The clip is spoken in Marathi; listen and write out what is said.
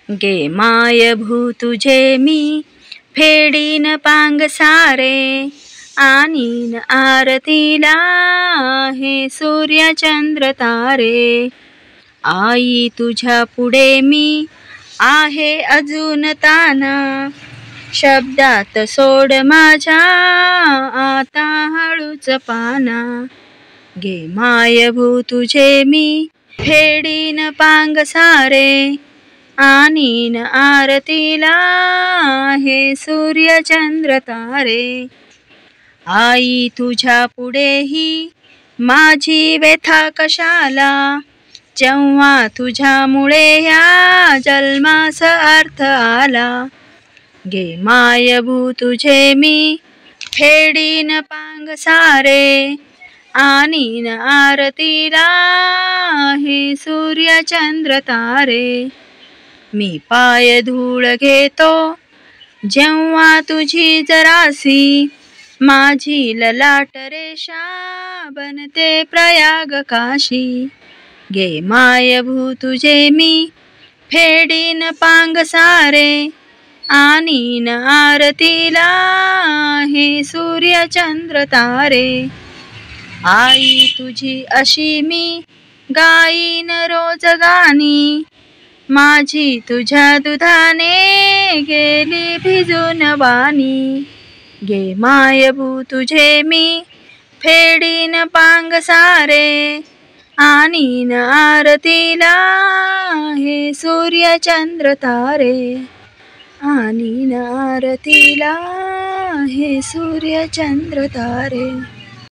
गे माय भू तुझे मी फेडीन पांग सारे, आणीन आरतीला हे सूर्य चंद्र तारे. आई तुझ्या पुढे मी आहे अजून ताना, शब्दात सोड माझ्या आता हळूच पाना. गे माय भू तुझे मी फेडीन पांग सारे, आणीन आरतीला हे सूर्य चंद्र तारे. आई तुझ्या पुढेही माझी व्यथा कशाला, जेव्हा तुझ्यामुळे ह्या जन्मास अर्थ आला. गे माय भू तुझे मी फेडीन पांग सारे, आणीन आरतीला हे सूर्य चंद्र तारे. मी पाय धूळ घेतो जेव्हा तुझी जरासी, माझी ललाट रेषा बनते प्रयाग काशी. गे माय भू तुझे मी फेडीन पांग सारे, आणीन आरतीला हे सूर्य चंद्र तारे. आई तुझी अशी मी गाईन रोज गाणी, माझी तुझ्या दुधाने गेली भिजून वाणी. गे माय भू तुझे मी फेडीन पांग सारे, आणीन आरतीला हे सूर्य चंद्र तारे. आणीन आरतीला हे सूर्य चंद्र तारे.